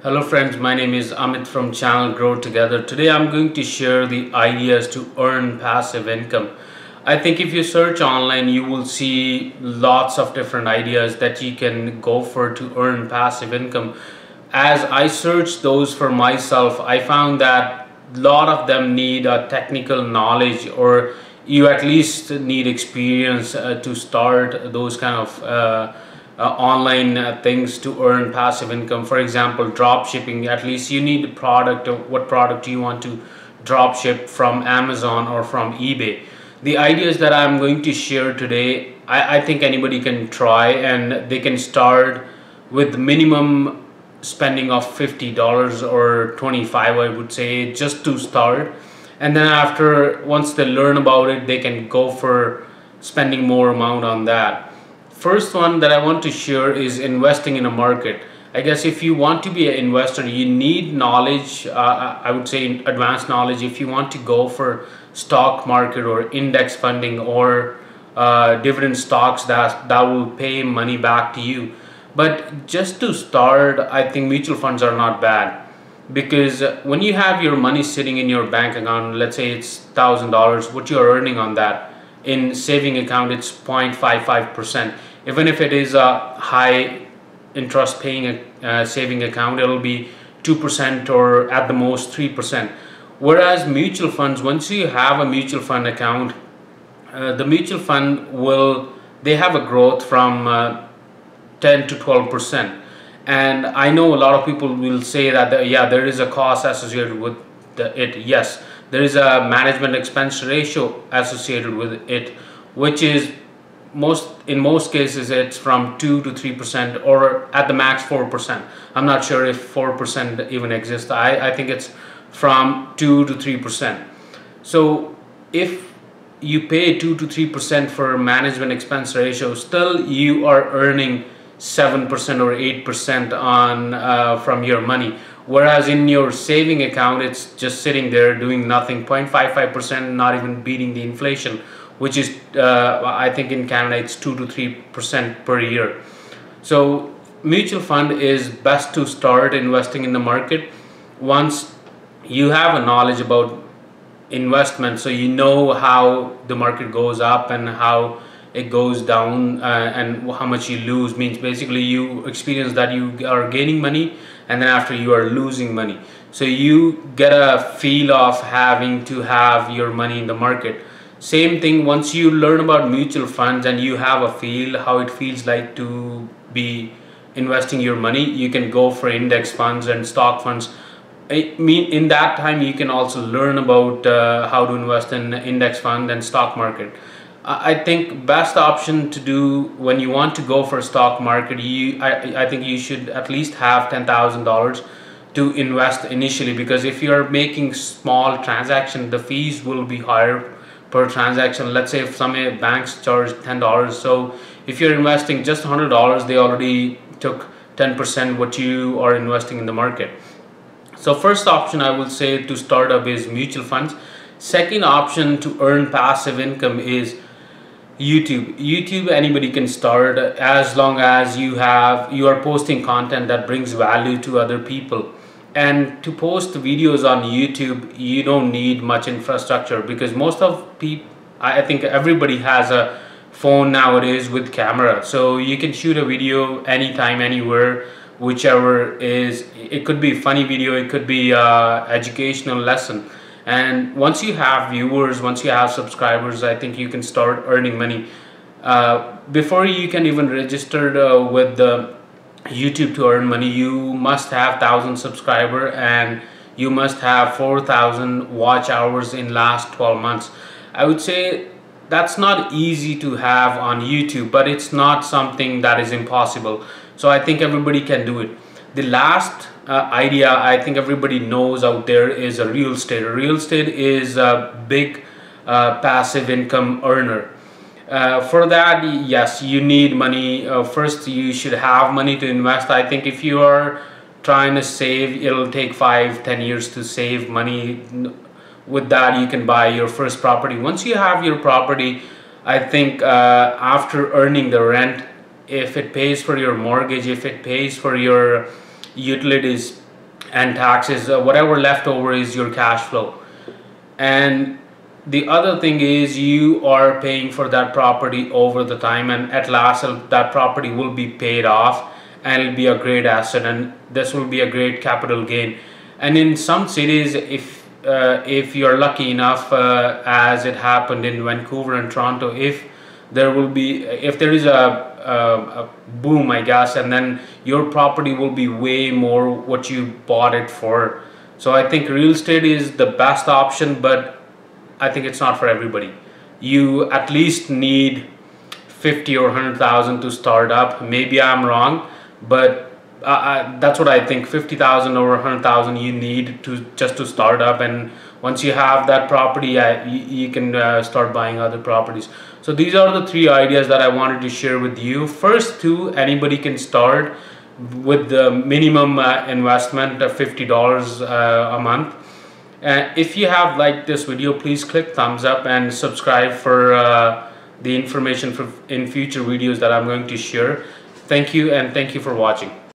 Hello friends, my name is Amit from channel Grow Together. Today I'm going to share the ideas to earn passive income. I think if you search online you will see lots of different ideas that you can go for to earn passive income. As I searched those for myself, I found that a lot of them need a technical knowledge, or you at least need experience to start those kind of online things to earn passive income. For example, drop shipping. At least you need a product, or what product you want to drop ship from Amazon or from eBay. The ideas that I'm going to share today, I think anybody can try, and they can start with minimum spending of $50 or 25, I would say, just to start. And then after, once they learn about it, they can go for spending more amount on that. First one that I want to share is investing in a market. I guess if you want to be an investor, you need knowledge, I would say advanced knowledge, if you want to go for stock market or index funding or dividend stocks that will pay money back to you. But just to start, I think mutual funds are not bad, because when you have your money sitting in your bank account, let's say it's $1,000, what you're earning on that, in saving account it's 0.55%. Even if it is a high interest paying saving account, it'll be 2% or at the most 3%. Whereas mutual funds, once you have a mutual fund account, the mutual fund they have a growth from 10 to 12%. And I know a lot of people will say that yeah, there is a cost associated with it. Yes, there is a management expense ratio associated with it, which is in most cases it's from 2 to 3%, or at the max 4%. I'm not sure if 4% even exists. I think it's from 2 to 3%. So if you pay 2 to 3% for management expense ratio, still you are earning 7% or 8% on from your money. Whereas in your saving account, it's just sitting there doing nothing, 0.55%, not even beating the inflation, which is I think in Canada it's 2 to 3% per year. So mutual fund is best to start investing in the market once you have a knowledge about investment, so you know how the market goes up and how it goes down, and how much you lose. Means basically you experience that you are gaining money, and then after you are losing money, so you get a feel of having to have your money in the market. Same thing, once you learn about mutual funds and you have a feel how it feels like to be investing your money, you can go for index funds and stock funds. I mean, in that time you can also learn about how to invest in index fund and stock market. I think best option to do when you want to go for stock market, I think you should at least have $10,000 to invest initially, because if you are making small transaction, the fees will be higher per transaction. Let's say if some banks charge $10, so if you're investing just $100, they already took 10% what you are investing in the market. So first option I will say to start up is mutual funds. Second option to earn passive income is YouTube. Anybody can start, as long as you are posting content that brings value to other people. And to post videos on YouTube, you don't need much infrastructure, because most of people, I think everybody has a phone nowadays with camera, so you can shoot a video anytime, anywhere, whichever is. It could be funny video, it could be educational lesson. And once you have viewers, once you have subscribers, I think you can start earning money. Before you can even register with the YouTube to earn money, you must have 1,000 subscribers and you must have 4,000 watch hours in last 12 months. I would say that's not easy to have on YouTube, but it's not something that is impossible. So I think everybody can do it. The last idea I think everybody knows out there is a real estate. Real estate is a big passive income earner. For that, yes, you need money. First, you should have money to invest. I think if you are trying to save, it'll take 5-10 years to save money. With that, you can buy your first property. Once you have your property, I think after earning the rent, if it pays for your mortgage, if it pays for your utilities, and taxes. Whatever left over is your cash flow. And the other thing is you are paying for that property over the time, and at last that property will be paid off and it'll be a great asset, and this will be a great capital gain. And in some cities, if you're lucky enough, as it happened in Vancouver and Toronto, if there is a boom, I guess, and then your property will be way more what you bought it for. So I think real estate is the best option, but I think it's not for everybody. You at least need 50 or 100,000 to start up. Maybe I'm wrong, but that's what I think. 50,000 or 100,000 you need to just to start up, and once you have that property, you can start buying other properties. So these are the three ideas that I wanted to share with you. First two, anybody can start with the minimum investment of $50 a month. If you have liked this video, please click thumbs up and subscribe for the information in future videos that I'm going to share. Thank you, and thank you for watching.